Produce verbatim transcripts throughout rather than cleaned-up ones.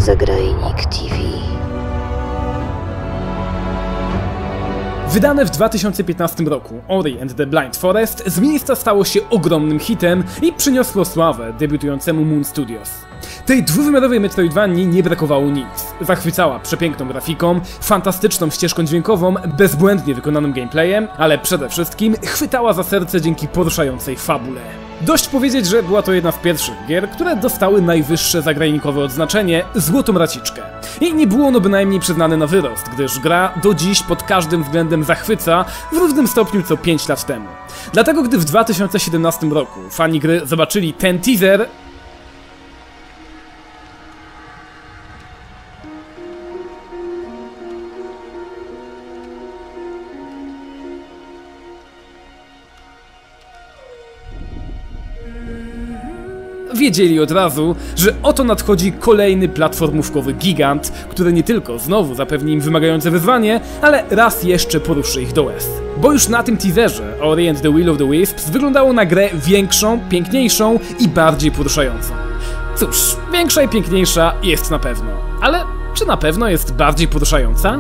Zagrajnik T V. Wydane w dwa tysiące piętnastym roku, Ori and the Blind Forest z miejsca stało się ogromnym hitem i przyniosło sławę debiutującemu Moon Studios. Tej dwuwymiarowej Metroidvanii nie brakowało nic. Zachwycała przepiękną grafiką, fantastyczną ścieżką dźwiękową, bezbłędnie wykonanym gameplayem, ale przede wszystkim chwytała za serce dzięki poruszającej fabule. Dość powiedzieć, że była to jedna z pierwszych gier, które dostały najwyższe zagrajnikowe odznaczenie – Złotą Raciczkę. I nie było ono bynajmniej przyznane na wyrost, gdyż gra do dziś pod każdym względem zachwyca w równym stopniu co pięć lat temu. Dlatego gdy w dwa tysiące siedemnastym roku fani gry zobaczyli ten teaser, wiedzieli od razu, że oto nadchodzi kolejny platformówkowy gigant, który nie tylko znowu zapewni im wymagające wyzwanie, ale raz jeszcze poruszy ich do łez. Bo już na tym teaserze Ori and the Will of the Wisps wyglądało na grę większą, piękniejszą i bardziej poruszającą. Cóż, większa i piękniejsza jest na pewno, ale czy na pewno jest bardziej poruszająca?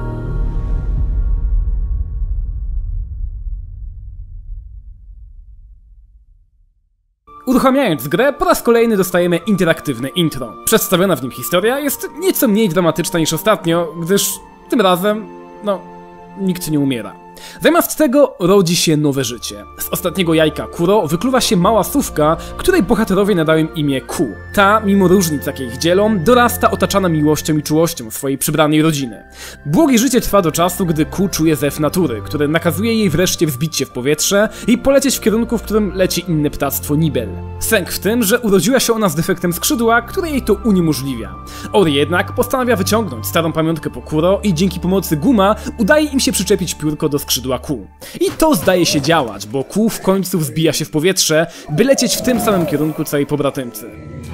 Uruchamiając grę, po raz kolejny dostajemy interaktywne intro. Przedstawiona w nim historia jest nieco mniej dramatyczna niż ostatnio, gdyż tym razem, no, nikt nie umiera. Zamiast tego rodzi się nowe życie. Z ostatniego jajka Kuro wykluwa się mała sówka, której bohaterowie nadają imię Ku. Ta, mimo różnic jakie ich dzielą, dorasta otaczana miłością i czułością swojej przybranej rodziny. Błogie życie trwa do czasu, gdy Ku czuje zew natury, który nakazuje jej wreszcie wzbić się w powietrze i polecieć w kierunku, w którym leci inne ptactwo Nibel. Sęk w tym, że urodziła się ona z defektem skrzydła, który jej to uniemożliwia. Ori jednak postanawia wyciągnąć starą pamiątkę po Kuro i dzięki pomocy Guma udaje im się przyczepić piórko do skrzydła Ku. I to zdaje się działać, bo Ku w końcu wzbija się w powietrze, by lecieć w tym samym kierunku co jej pobratymcy.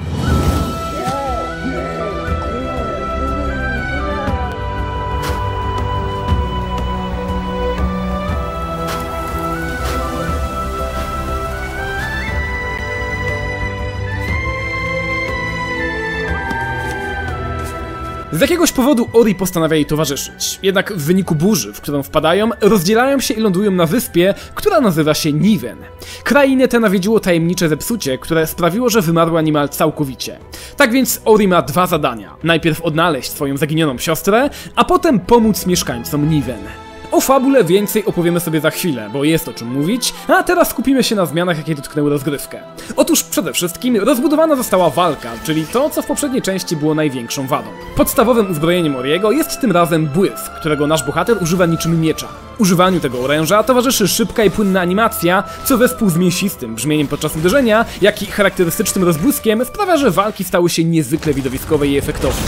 Z jakiegoś powodu Ori postanawia jej towarzyszyć, jednak w wyniku burzy, w którą wpadają, rozdzielają się i lądują na wyspie, która nazywa się Niven. Krainę tę nawiedziło tajemnicze zepsucie, które sprawiło, że wymarła niemal całkowicie. Tak więc Ori ma dwa zadania. Najpierw odnaleźć swoją zaginioną siostrę, a potem pomóc mieszkańcom Niven. O fabule więcej opowiemy sobie za chwilę, bo jest o czym mówić, a teraz skupimy się na zmianach, jakie dotknęły rozgrywkę. Otóż przede wszystkim rozbudowana została walka, czyli to, co w poprzedniej części było największą wadą. Podstawowym uzbrojeniem Oriego jest tym razem błysk, którego nasz bohater używa niczym miecza. Używaniu tego oręża towarzyszy szybka i płynna animacja, co wespół z mięsistym brzmieniem podczas uderzenia, jak i charakterystycznym rozbłyskiem sprawia, że walki stały się niezwykle widowiskowe i efektowne.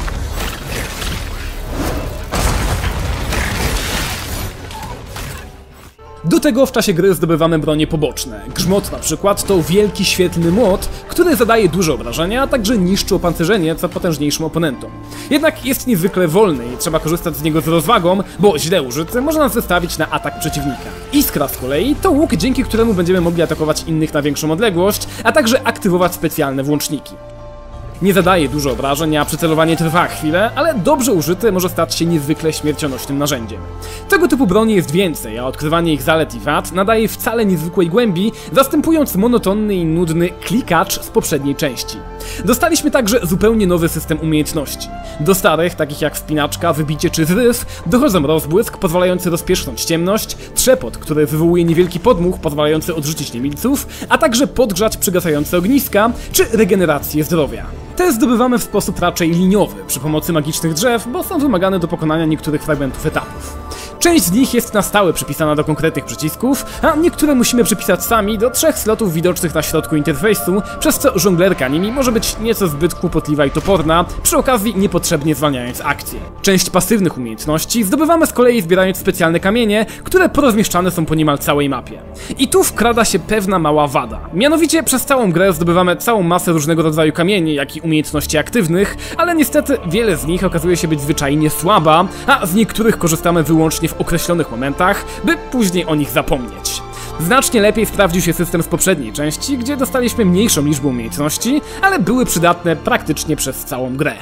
Do tego w czasie gry zdobywamy bronie poboczne. Grzmot na przykład to wielki świetlny młot, który zadaje duże obrażenia, a także niszczy opancerzenie co potężniejszym oponentom. Jednak jest niezwykle wolny i trzeba korzystać z niego z rozwagą, bo źle użyty może nas wystawić na atak przeciwnika. Iskra z kolei to łuk, dzięki któremu będziemy mogli atakować innych na większą odległość, a także aktywować specjalne włączniki. Nie zadaje dużo obrażeń, a przycelowanie trwa chwilę, ale dobrze użyte może stać się niezwykle śmiercionośnym narzędziem. Tego typu broni jest więcej, a odkrywanie ich zalet i wad nadaje wcale niezwykłej głębi, zastępując monotonny i nudny klikacz z poprzedniej części. Dostaliśmy także zupełnie nowy system umiejętności. Do starych, takich jak wspinaczka, wybicie czy zryw, dochodzą rozbłysk pozwalający rozpierzchnąć ciemność, trzepot, który wywołuje niewielki podmuch pozwalający odrzucić niemilców, a także podgrzać przygasające ogniska czy regenerację zdrowia. Te zdobywamy w sposób raczej liniowy, przy pomocy magicznych drzew, bo są wymagane do pokonania niektórych fragmentów etapów. Część z nich jest na stałe przypisana do konkretnych przycisków, a niektóre musimy przypisać sami do trzech slotów widocznych na środku interfejsu, przez co żonglerka nimi może być nieco zbyt kłopotliwa i toporna, przy okazji niepotrzebnie zwalniając akcję. Część pasywnych umiejętności zdobywamy z kolei zbierając specjalne kamienie, które porozmieszczane są po niemal całej mapie. I tu wkrada się pewna mała wada. Mianowicie przez całą grę zdobywamy całą masę różnego rodzaju kamieni, jak i umiejętności aktywnych, ale niestety wiele z nich okazuje się być zwyczajnie słaba, a z niektórych korzystamy wyłącznie w określonych momentach, by później o nich zapomnieć. Znacznie lepiej sprawdził się system z poprzedniej części, gdzie dostaliśmy mniejszą liczbę umiejętności, ale były przydatne praktycznie przez całą grę.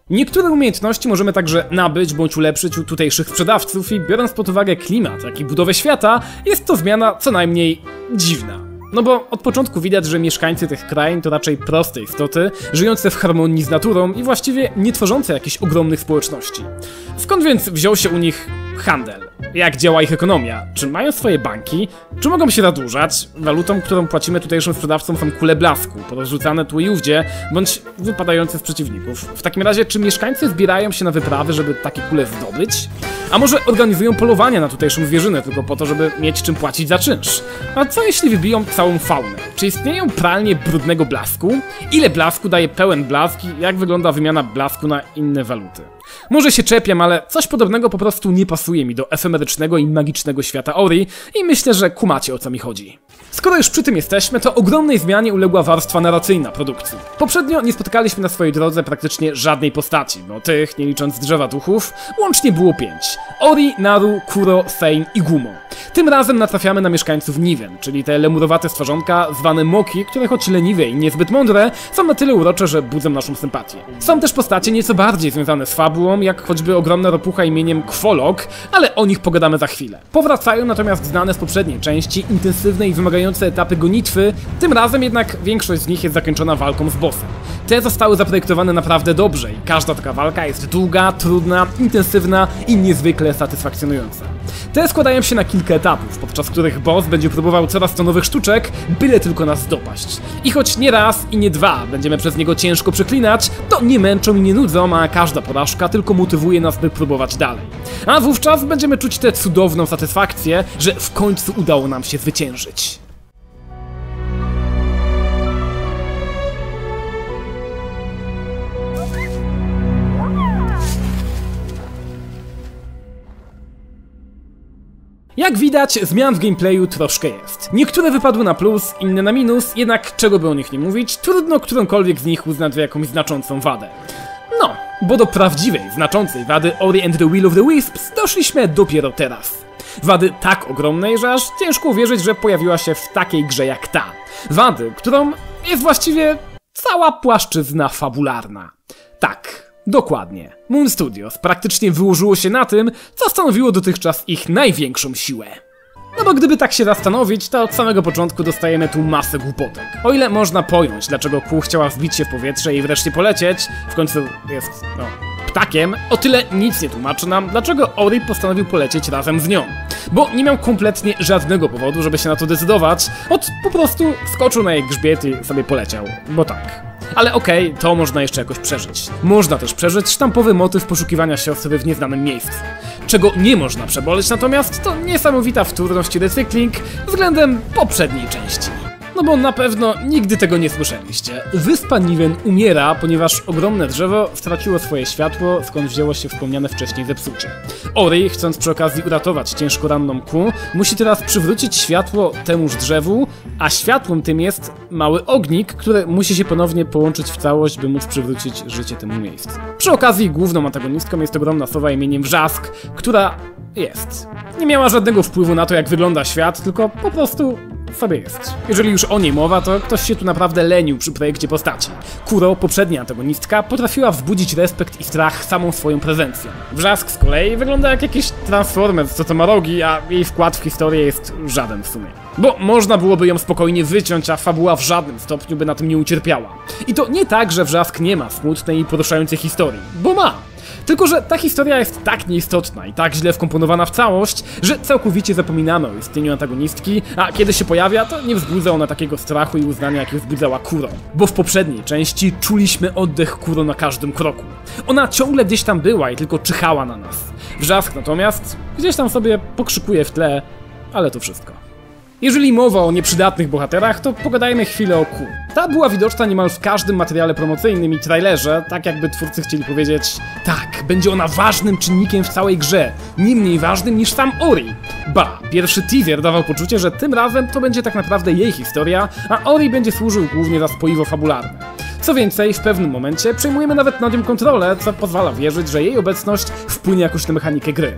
Niektóre umiejętności możemy także nabyć bądź ulepszyć u tutejszych sprzedawców i biorąc pod uwagę klimat, jak i budowę świata, jest to zmiana co najmniej dziwna. No bo od początku widać, że mieszkańcy tych krain to raczej proste istoty, żyjące w harmonii z naturą i właściwie nie tworzące jakichś ogromnych społeczności. Skąd więc wziął się u nich handel? Jak działa ich ekonomia? Czy mają swoje banki? Czy mogą się zadłużać? Walutą, którą płacimy tutejszym sprzedawcom, są kule blasku, porozrzucane tu i ówdzie, bądź wypadające z przeciwników. W takim razie, czy mieszkańcy zbierają się na wyprawy, żeby takie kule zdobyć? A może organizują polowania na tutejszą zwierzynę tylko po to, żeby mieć czym płacić za czynsz? A co jeśli wybiją całą faunę? Czy istnieją pralnie brudnego blasku? Ile blasku daje pełen blask i jak wygląda wymiana blasku na inne waluty? Może się czepiam, ale coś podobnego po prostu nie pasuje mi do efemerycznego i magicznego świata Ori i myślę, że kumacie, o co mi chodzi. Skoro już przy tym jesteśmy, to ogromnej zmianie uległa warstwa narracyjna produkcji. Poprzednio nie spotkaliśmy na swojej drodze praktycznie żadnej postaci, bo tych, nie licząc drzewa duchów, łącznie było pięć. Ori, Naru, Kuro, Thane i Gumo. Tym razem natrafiamy na mieszkańców Niven, czyli te lemurowate stworzonka zwane Moki, które choć leniwe i niezbyt mądre, są na tyle urocze, że budzą naszą sympatię. Są też postacie nieco bardziej związane z fabułą, jak choćby ogromna ropucha imieniem Kwolok, ale o nich pogadamy za chwilę. Powracają natomiast znane z poprzedniej części, intensywne i wymagające etapy gonitwy, tym razem jednak większość z nich jest zakończona walką z bossem. Te zostały zaprojektowane naprawdę dobrze i każda taka walka jest długa, trudna, intensywna i niezwykle satysfakcjonująca. Te składają się na kilka etapów, podczas których boss będzie próbował coraz to nowych sztuczek, byle tylko nas dopaść. I choć nie raz i nie dwa będziemy przez niego ciężko przeklinać, to nie męczą i nie nudzą, a każda porażka tylko motywuje nas, by próbować dalej. A wówczas będziemy czuć tę cudowną satysfakcję, że w końcu udało nam się zwyciężyć. Jak widać, zmian w gameplayu troszkę jest. Niektóre wypadły na plus, inne na minus, jednak czego by o nich nie mówić, trudno którąkolwiek z nich uznać za jakąś znaczącą wadę. No, bo do prawdziwej, znaczącej wady Ori and the Will of the Wisps doszliśmy dopiero teraz. Wady tak ogromnej, że aż ciężko uwierzyć, że pojawiła się w takiej grze jak ta. Wady, którą jest właściwie cała płaszczyzna fabularna. Tak. Dokładnie. Moon Studios praktycznie wyłożyło się na tym, co stanowiło dotychczas ich największą siłę. No bo gdyby tak się zastanowić, to od samego początku dostajemy tu masę głupotek. O ile można pojąć, dlaczego Ku chciała wbić się w powietrze i wreszcie polecieć, w końcu jest, no, ptakiem, o tyle nic nie tłumaczy nam, dlaczego Ori postanowił polecieć razem z nią. Bo nie miał kompletnie żadnego powodu, żeby się na to decydować, od po prostu skoczył na jej grzbiet i sobie poleciał, bo tak. Ale okej, okay, to można jeszcze jakoś przeżyć. Można też przeżyć sztampowy motyw poszukiwania siostry w nieznanym miejscu. Czego nie można przeboleć natomiast, to niesamowita wtórność i recykling względem poprzedniej części. No bo na pewno nigdy tego nie słyszeliście. Wyspa Niven umiera, ponieważ ogromne drzewo straciło swoje światło, skąd wzięło się wspomniane wcześniej zepsucie. Ori, chcąc przy okazji uratować ciężko ranną Ku, musi teraz przywrócić światło temuż drzewu, a światłem tym jest mały ognik, który musi się ponownie połączyć w całość, by móc przywrócić życie temu miejscu. Przy okazji główną antagonistką jest ogromna sowa imieniem Wrzask, która jest. Nie miała żadnego wpływu na to, jak wygląda świat, tylko po prostu sobie jest. Jeżeli już o niej mowa, to ktoś się tu naprawdę lenił przy projekcie postaci. Kuro, poprzednia antagonistka, potrafiła wzbudzić respekt i strach samą swoją prezencją. Wrzask z kolei wygląda jak jakiś Transformers, co to ma rogi, a jej wkład w historię jest żaden w sumie. Bo można byłoby ją spokojnie wyciąć, a fabuła w żadnym stopniu by na tym nie ucierpiała. I to nie tak, że Wrzask nie ma smutnej i poruszającej historii, bo ma. Tylko że ta historia jest tak nieistotna i tak źle wkomponowana w całość, że całkowicie zapominamy o istnieniu antagonistki, a kiedy się pojawia, to nie wzbudza ona takiego strachu i uznania, jakie wzbudzała Kuro. Bo w poprzedniej części czuliśmy oddech Kuro na każdym kroku. Ona ciągle gdzieś tam była i tylko czyhała na nas. Wrzask natomiast gdzieś tam sobie pokrzykuje w tle, ale to wszystko. Jeżeli mowa o nieprzydatnych bohaterach, to pogadajmy chwilę o Ku. Ta była widoczna niemal w każdym materiale promocyjnym i trailerze, tak jakby twórcy chcieli powiedzieć: tak, będzie ona ważnym czynnikiem w całej grze, nie mniej ważnym niż sam Ori. Ba, pierwszy teaser dawał poczucie, że tym razem to będzie tak naprawdę jej historia, a Ori będzie służył głównie za spoiwo fabularne. Co więcej, w pewnym momencie przejmujemy nawet nad nią kontrolę, co pozwala wierzyć, że jej obecność wpłynie jakoś na mechanikę gry.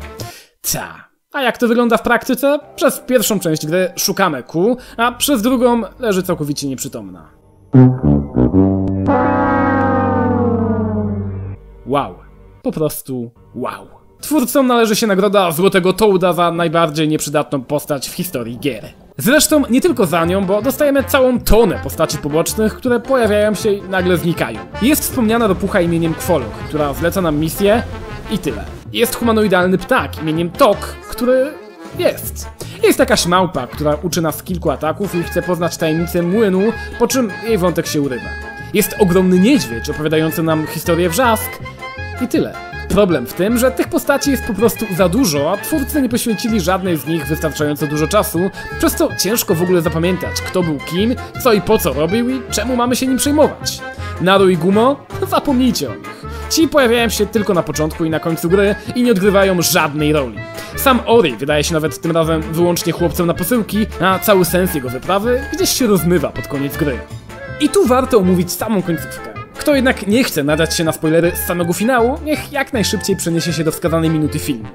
Ta. A jak to wygląda w praktyce? Przez pierwszą część gry szukamy Ku, a przez drugą leży całkowicie nieprzytomna. wow. Po prostu wow. Twórcom należy się nagroda Złotego Toada za najbardziej nieprzydatną postać w historii gier. Zresztą nie tylko za nią, bo dostajemy całą tonę postaci pobocznych, które pojawiają się i nagle znikają. Jest wspomniana ropucha imieniem Kwolok, która zleca nam misję i tyle. Jest humanoidalny ptak imieniem Tok, który jest. Jest jakaś małpa, która uczy nas kilku ataków i chce poznać tajemnicę młynu, po czym jej wątek się urywa. Jest ogromny niedźwiedź opowiadający nam historię Wrzask i tyle. Problem w tym, że tych postaci jest po prostu za dużo, a twórcy nie poświęcili żadnej z nich wystarczająco dużo czasu, przez co ciężko w ogóle zapamiętać, kto był kim, co i po co robił i czemu mamy się nim przejmować. Naru i Gumo? Zapomnijcie o nich. Ci pojawiają się tylko na początku i na końcu gry i nie odgrywają żadnej roli. Sam Ori wydaje się nawet tym razem wyłącznie chłopcem na posyłki, a cały sens jego wyprawy gdzieś się rozmywa pod koniec gry. I tu warto omówić samą końcówkę. Kto jednak nie chce nadać się na spoilery z samego finału, niech jak najszybciej przeniesie się do wskazanej minuty filmu.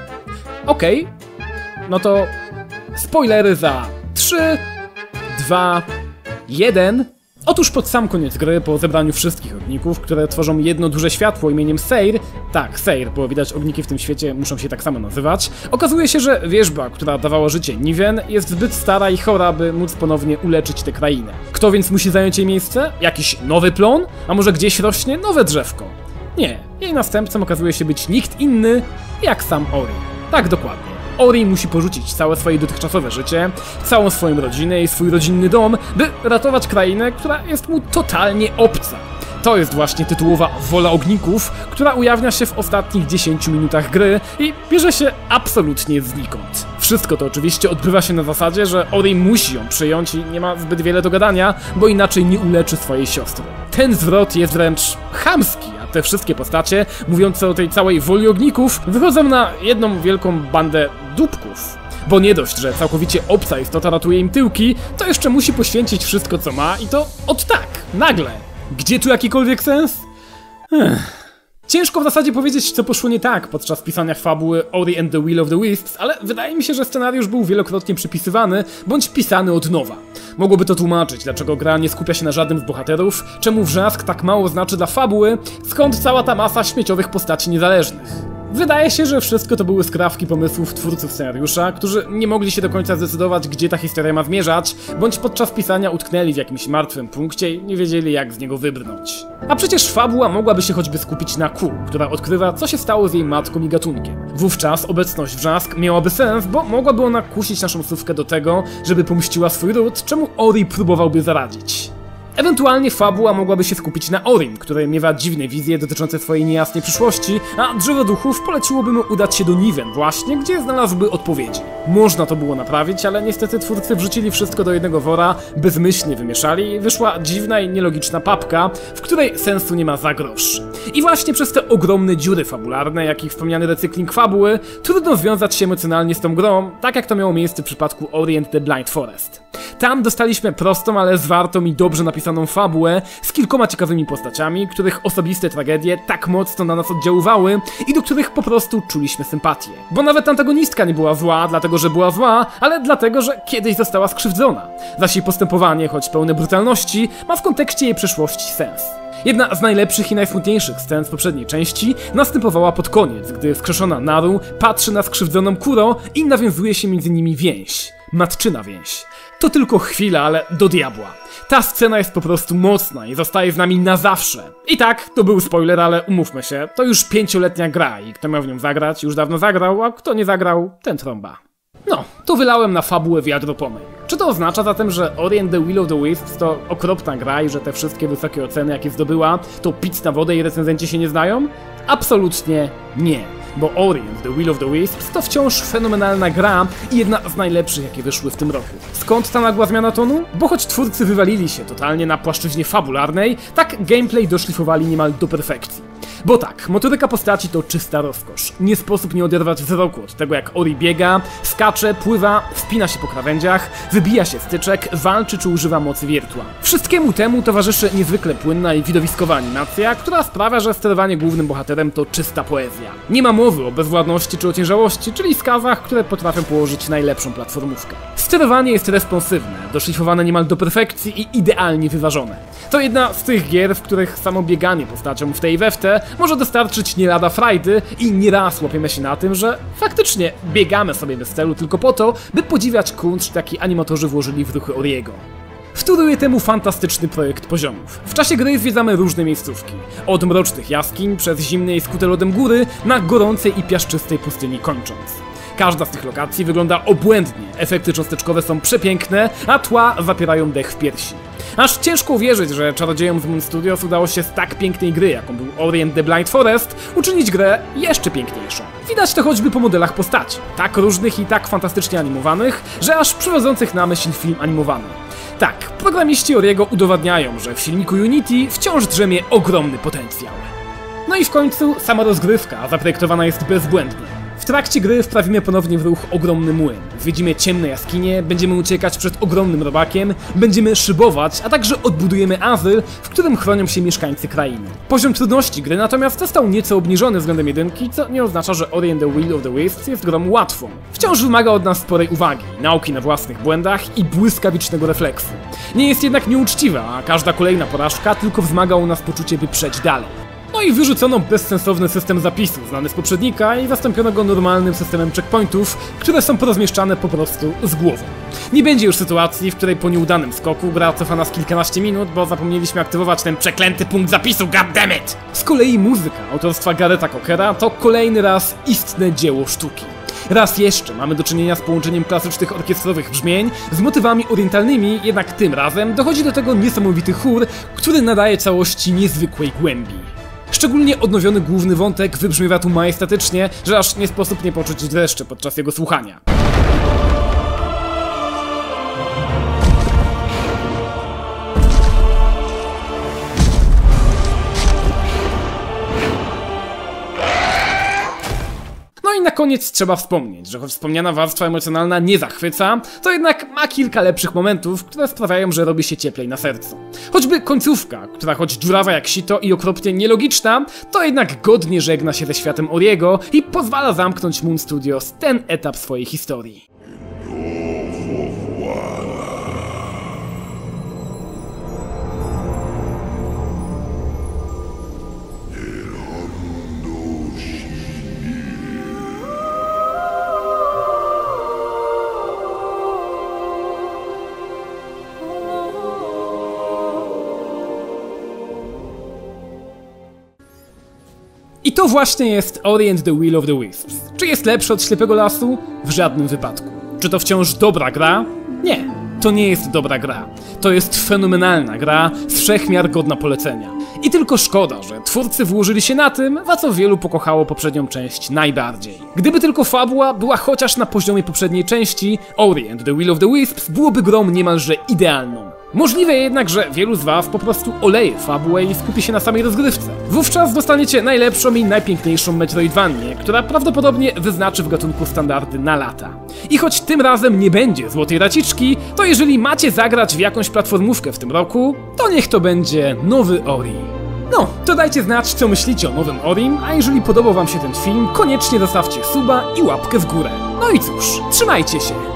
Okej, okay. No to spoilery za trzy, dwa, jeden. Otóż pod sam koniec gry, po zebraniu wszystkich ogników, które tworzą jedno duże światło imieniem Seir, tak, Seir, bo widać ogniki w tym świecie muszą się tak samo nazywać, okazuje się, że wierzba, która dawała życie Niven, jest zbyt stara i chora, by móc ponownie uleczyć tę krainę. Kto więc musi zająć jej miejsce? Jakiś nowy plon? A może gdzieś rośnie nowe drzewko? Nie, jej następcą okazuje się być nikt inny, jak sam Ori. Tak, dokładnie. Ori musi porzucić całe swoje dotychczasowe życie, całą swoją rodzinę i swój rodzinny dom, by ratować krainę, która jest mu totalnie obca. To jest właśnie tytułowa Wola Ogników, która ujawnia się w ostatnich dziesięciu minutach gry i bierze się absolutnie znikąd. Wszystko to oczywiście odbywa się na zasadzie, że Ori musi ją przyjąć i nie ma zbyt wiele do gadania, bo inaczej nie uleczy swojej siostry. Ten zwrot jest wręcz chamski, a te wszystkie postacie, mówiące o tej całej Woli Ogników, wychodzą na jedną wielką bandę dupków. Bo nie dość, że całkowicie obca istota ratuje im tyłki, to jeszcze musi poświęcić wszystko co ma i to od tak, nagle. Gdzie tu jakikolwiek sens? Ech. Ciężko w zasadzie powiedzieć, co poszło nie tak podczas pisania fabuły Ori and the Will of the Wisps, ale wydaje mi się, że scenariusz był wielokrotnie przypisywany, bądź pisany od nowa. Mogłoby to tłumaczyć, dlaczego gra nie skupia się na żadnym z bohaterów, czemu Wrzask tak mało znaczy dla fabuły, skąd cała ta masa śmieciowych postaci niezależnych. Wydaje się, że wszystko to były skrawki pomysłów twórców scenariusza, którzy nie mogli się do końca zdecydować, gdzie ta historia ma zmierzać, bądź podczas pisania utknęli w jakimś martwym punkcie i nie wiedzieli, jak z niego wybrnąć. A przecież fabuła mogłaby się choćby skupić na Ku, która odkrywa, co się stało z jej matką i gatunkiem. Wówczas obecność Wrzask miałaby sens, bo mogłaby ona kusić naszą słówkę do tego, żeby pomściła swój ród, czemu Ori próbowałby zaradzić. Ewentualnie fabuła mogłaby się skupić na Orim, który miewa dziwne wizje dotyczące swojej niejasnej przyszłości, a Drzewo Duchów poleciłoby mu udać się do Niven właśnie, gdzie znalazłby odpowiedzi. Można to było naprawić, ale niestety twórcy wrzucili wszystko do jednego wora, bezmyślnie wymieszali i wyszła dziwna i nielogiczna papka, w której sensu nie ma za grosz. I właśnie przez te ogromne dziury fabularne, jak i wspomniany recykling fabuły, trudno związać się emocjonalnie z tą grą, tak jak to miało miejsce w przypadku Ori and the Blind Forest. Tam dostaliśmy prostą, ale zwartą i dobrze napisaną fabułę z kilkoma ciekawymi postaciami, których osobiste tragedie tak mocno na nas oddziaływały i do których po prostu czuliśmy sympatię. Bo nawet antagonistka nie była zła, dlatego że była zła, ale dlatego, że kiedyś została skrzywdzona. Zaś jej postępowanie, choć pełne brutalności, ma w kontekście jej przeszłości sens. Jedna z najlepszych i najsmutniejszych scen z poprzedniej części następowała pod koniec, gdy wskrzeszona Naru patrzy na skrzywdzoną Kuro i nawiązuje się między nimi więź. Matczyna więź. To tylko chwila, ale do diabła. Ta scena jest po prostu mocna i zostaje z nami na zawsze. I tak, to był spoiler, ale umówmy się, to już pięcioletnia gra i kto miał w nią zagrać, już dawno zagrał, a kto nie zagrał, ten trąba. No, tu wylałem na fabułę wiadro pomyj. Czy to oznacza zatem, że Ori and the Will of the Wisps to okropna gra i że te wszystkie wysokie oceny, jakie zdobyła, to pic na wodę i recenzenci się nie znają? Absolutnie nie. Bo Ori and the Will of the Wisps to wciąż fenomenalna gra i jedna z najlepszych, jakie wyszły w tym roku. Skąd ta nagła zmiana tonu? Bo choć twórcy wywalili się totalnie na płaszczyźnie fabularnej, tak gameplay doszlifowali niemal do perfekcji. Bo tak, motoryka postaci to czysta rozkosz. Nie sposób nie oderwać wzroku od tego, jak Ori biega, skacze, pływa, wspina się po krawędziach, wybija się styczek, walczy czy używa mocy wiertła. Wszystkiemu temu towarzyszy niezwykle płynna i widowiskowa animacja, która sprawia, że sterowanie głównym bohaterem to czysta poezja. Nie ma mowy o bezwładności czy ociężałości, czyli skazach, które potrafią położyć najlepszą platformówkę. Sterowanie jest responsywne, doszlifowane niemal do perfekcji i idealnie wyważone. To jedna z tych gier, w których samo bieganie postacią w tej i we w te może dostarczyć nie lada frajdy i nieraz łapiemy się na tym, że faktycznie biegamy sobie bez celu tylko po to, by podziwiać kunszt, jaki animatorzy włożyli w ruchy Oriego. Wtóruje temu fantastyczny projekt poziomów. W czasie gry zwiedzamy różne miejscówki. Od mrocznych jaskiń, przez zimne i skute lodem góry, na gorącej i piaszczystej pustyni kończąc. Każda z tych lokacji wygląda obłędnie, efekty cząsteczkowe są przepiękne, a tła zapierają dech w piersi. Aż ciężko uwierzyć, że czarodziejom z Moon Studios udało się z tak pięknej gry, jaką był Ori and the Blind Forest, uczynić grę jeszcze piękniejszą. Widać to choćby po modelach postaci, tak różnych i tak fantastycznie animowanych, że aż przywodzących na myśl film animowany. Tak, programiści Oriego udowadniają, że w silniku Unity wciąż drzemie ogromny potencjał. No i w końcu sama rozgrywka zaprojektowana jest bezbłędnie. W trakcie gry wprawimy ponownie w ruch ogromny młyn, zwiedzimy ciemne jaskinie, będziemy uciekać przed ogromnym robakiem, będziemy szybować, a także odbudujemy azyl, w którym chronią się mieszkańcy krainy. Poziom trudności gry natomiast został nieco obniżony względem jedynki, co nie oznacza, że Ori and the Will of the Wisps jest grą łatwą. Wciąż wymaga od nas sporej uwagi, nauki na własnych błędach i błyskawicznego refleksu. Nie jest jednak nieuczciwa, a każda kolejna porażka tylko wzmaga u nas poczucie, by przejść dalej. No i wyrzucono bezsensowny system zapisu, znany z poprzednika, i zastąpiono go normalnym systemem checkpointów, które są porozmieszczane po prostu z głową. Nie będzie już sytuacji, w której po nieudanym skoku gra cofa nas kilkanaście minut, bo zapomnieliśmy aktywować ten przeklęty punkt zapisu, goddammit! Z kolei muzyka autorstwa Garretha Cockera to kolejny raz istne dzieło sztuki. Raz jeszcze mamy do czynienia z połączeniem klasycznych orkiestrowych brzmień z motywami orientalnymi, jednak tym razem dochodzi do tego niesamowity chór, który nadaje całości niezwykłej głębi. Szczególnie odnowiony główny wątek wybrzmiewa tu majestatycznie, że aż nie sposób nie poczuć dreszcze podczas jego słuchania. No i na koniec trzeba wspomnieć, że choć wspomniana warstwa emocjonalna nie zachwyca, to jednak ma kilka lepszych momentów, które sprawiają, że robi się cieplej na sercu. Choćby końcówka, która choć dziurawa jak sito i okropnie nielogiczna, to jednak godnie żegna się ze światem Oriego i pozwala zamknąć Moon Studios ten etap swojej historii. I to właśnie jest Ori and the Will of the Wisps. Czy jest lepszy od Ślepego Lasu? W żadnym wypadku. Czy to wciąż dobra gra? Nie, to nie jest dobra gra. To jest fenomenalna gra, z wszechmiar godna polecenia. I tylko szkoda, że twórcy włożyli się na tym, za co wielu pokochało poprzednią część najbardziej. Gdyby tylko fabuła była chociaż na poziomie poprzedniej części, Ori and the Will of the Wisps byłoby grą niemalże idealną. Możliwe jednak, że wielu z was po prostu oleje fabułę i skupi się na samej rozgrywce. Wówczas dostaniecie najlepszą i najpiękniejszą Metroidvanię, która prawdopodobnie wyznaczy w gatunku standardy na lata. I choć tym razem nie będzie złotej raciczki, to jeżeli macie zagrać w jakąś platformówkę w tym roku, to niech to będzie nowy Ori. No, to dajcie znać, co myślicie o nowym Orim, a jeżeli podobał wam się ten film, koniecznie zostawcie suba i łapkę w górę. No i cóż, trzymajcie się!